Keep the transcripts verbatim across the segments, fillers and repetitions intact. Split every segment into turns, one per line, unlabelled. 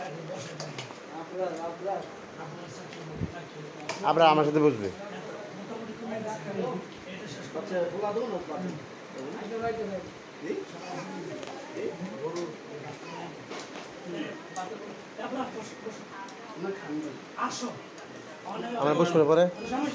আপনারা আমার সাথে বসবে। আমরা বসবো পরে।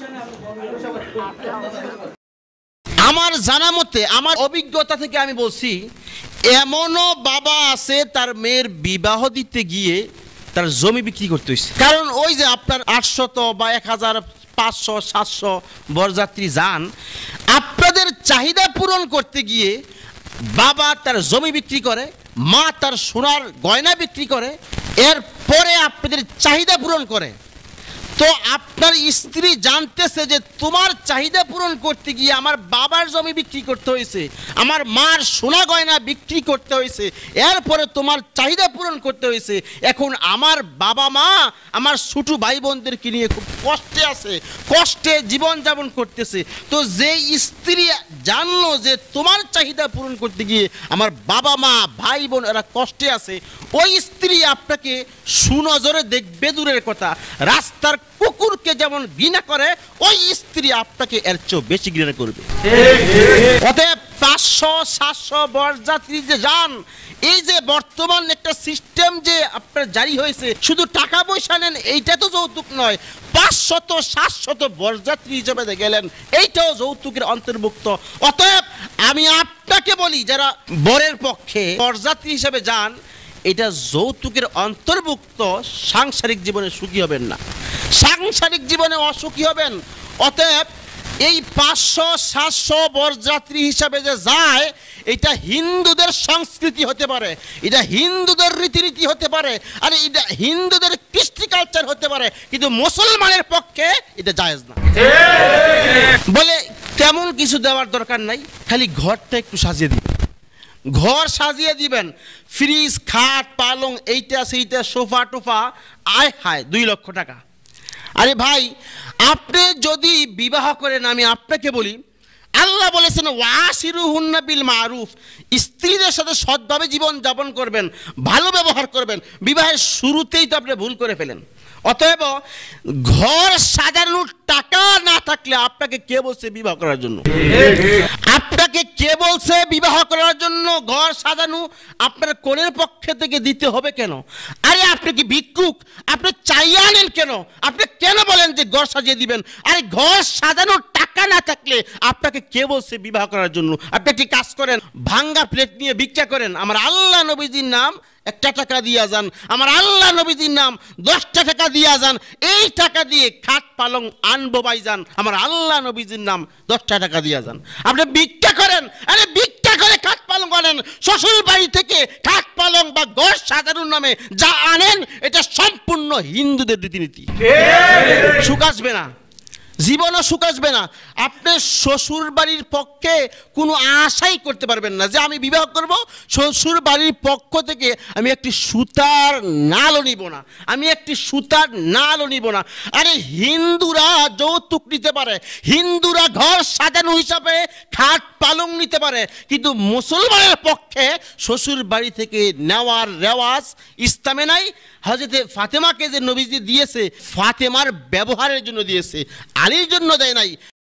আমার জানা মতে, আমার অভিজ্ঞতা থেকে আমি বলছি, এমনও বাবা আছে তার মেয়ের বিবাহ দিতে গিয়ে তার জমি বিক্রি করতে হয়েছে। কারণ ওই যে আপনার আটশত বা এক হাজার পাঁচশো সাতশো বরযাত্রী যান, আপনাদের চাহিদা পূরণ করতে গিয়ে বাবা তার জমি বিক্রি করে, মা তার সোনার গয়না বিক্রি করে, এরপরে আপনাদের চাহিদা পূরণ করে। তো আপনার স্ত্রী জানতেছে যে তোমার চাহিদা পূরণ করতে গিয়ে আমার বাবার জমি বিক্রি করতে হয়েছে, আমার মার সোনা গয়না বিক্রি করতে হয়েছে, এরপরে তোমার চাহিদা পূরণ করতে হয়েছে। এখন আমার বাবা মা আমার ছোট ভাই বোনদেরকে নিয়ে খুব কষ্টে আছে, কষ্টে জীবনযাপন করতেছে। তো যে স্ত্রী জানলো যে তোমার চাহিদা পূরণ করতে গিয়ে আমার বাবা মা ভাই বোন এরা কষ্টে আছে, ওই স্ত্রী আপনাকে সুনজরে দেখবে দূরের কথা, রাস্তার কুকুরকে যেমন ঘৃণা করে, ওই স্ত্রী আপনাকে এর চেয়েও বেশি ঘৃণা করবে। অতএব পাঁচশো সাতশো বরযাত্রী যে যান, এই যে বর্তমান একটা সিস্টেম যে আপনার জারি হয়েছে, শুধু টাকা পয়সা নেন এইটা তো যৌতুক নয়, পাঁচশত সাতশত বরযাত্রী হিসেবে গেলেন এইটাও যৌতুকের অন্তর্ভুক্ত। অতএব আমি আপনাকে বলি, যারা বরের পক্ষে বরযাত্রী হিসেবে যান, এটা যৌতুকের অন্তর্ভুক্ত, সাংসারিক জীবনে সুখী হবেন না, সাংসারিক জীবনে অসুখী হবেন। অতএব এই পাঁচশো সাতশো বরযাত্রী হিসাবে যে যায়, এটা হিন্দুদের সংস্কৃতি হতে পারে, এটা হিন্দুদের রীতিনীতি হতে পারে, আর এটা হিন্দুদের কৃষ্টি কালচার হতে পারে, কিন্তু মুসলমানের পক্ষে এটা জায়েজ না। বলে তেমন কিছু দেওয়ার দরকার নাই, খালি ঘরটা একটু সাজিয়ে দিবেন, ঘর সাজিয়ে দিবেন, ফ্রিজ খাট পালং এইটা সেইটা সোফা টোফা, আয় হায় দুই লক্ষ টাকা। আরে ভাই, আপনি যদি বিবাহ করেন, আমি আপনাকে বলি, আল্লাহ বলেছেন ওয়াশিরুহুন্না বিল মারুফ, স্ত্রীদের সাথে সৎভাবে জীবন যাপন করবেন, ভালো ব্যবহার করবেন। বিবাহের শুরুতেই তো আপনি ভুল করে ফেলেন। অতএব ঘর সাজানোর টাকা না থাকলে আপনাকে কে বলছে বিবাহ করার জন্য? আপনাকে কে বলছে বিবাহ করার জন্য ঘর সাজানো আপনার কোণের পক্ষে থেকে দিতে হবে কেন? আরে আপনি কি ভিক্ষুক? আপনি চাইয়ে আনেন কেন? আপনি কেন বলেন যে ঘর সাজিয়ে দিবেন? আরে ঘর সাজানোর টাকা না থাকলে আপনাকে কে বলছে বিবাহ করার জন্য? আপনি একটি কাজ করেন, ভাঙ্গা প্লেট নিয়ে ভিক্ষা করেন, আমার আল্লাহ নবীজির নাম একটা টাকা দিয়া যান, আমার আল্লাহ নবীজির নাম দশটা টাকা দিয়া যান, এই টাকা দিয়ে খাট পালং আনবো ভাইজান, আমার আল্লাহ নবীজির নাম দশটা টাকা দিয়া যান। আপনি ভিক্ষা করেন, আরে ভিক্ষা করে খাট পালং আনেন, শ্বশুর বাড়ি থেকে খাট পালং বা ঘর সাজানোর নামে যা আনেন, এটা সম্পূর্ণ হিন্দুদের রীতিনীতি। সুখ আসবে না, জীবনও সুখ আসবে না। আপনি শ্বশুর বাড়ির পক্ষে কোনো আশাই করতে পারবেন না যে আমি বিবাহ করব, শ্বশুর বাড়ির পক্ষ থেকে আমি একটি সুতার নালও নিব না, আমি একটি সুতার নালও নিব না। আরে হিন্দুরা যৌতুক নিতে পারে, হিন্দুরা ঘর সাজানো হিসাবে খাট পালং নিতে পারে, কিন্তু মুসলমানের পক্ষে শ্বশুর বাড়ি থেকে নেওয়ার রেওয়াজ ইসলামে নাই। হযরতে ফাতেমাকে যে নবীজি দিয়েছে, ফাতেমার ব্যবহারের জন্য দিয়েছে, আলীর জন্য দেয় নাই।